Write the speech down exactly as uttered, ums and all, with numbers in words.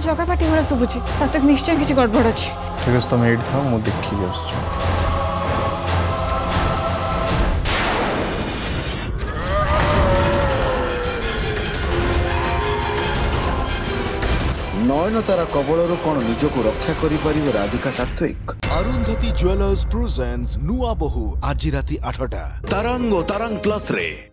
जगह पाटी भाड़ा शुभुची सात्विक निश्चय किसी गड़बड़ अच्छी। ठीक है तुम एट था मु देखी आसछु। नयनतारा कबलरू कौन निजको रक्षा करि परिबे राधिका सात्विक। अरुंधति ज्वेलर्स प्रेजेंट्स नुआ बहु आज राति आठटा तरंग तरंग प्लस रे।